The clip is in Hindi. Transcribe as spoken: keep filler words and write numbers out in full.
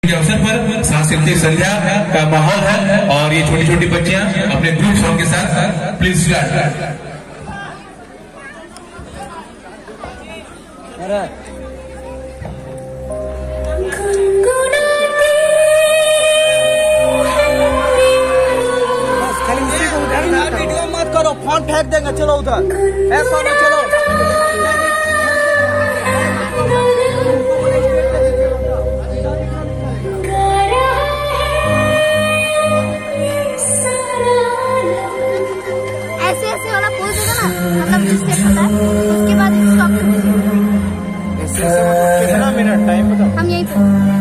के अवसर पर सांस्कृतिक संध्या का माहौल है और ये छोटी छोटी बच्चियां अपने ग्रुप सॉन्ग के साथ प्लीज स्टार्ट। वीडियो मत करो, फोन फेंक देंगे। चलो उधर ऐसा नहीं, चलो ऐसे ऐसे वाला पोज देगा ना, मतलब जिससे पता है उसके बाद स्टॉप कर देंगे। ऐसे ऐसे कितना मिनट टाइम बताओ। हम यहीं पे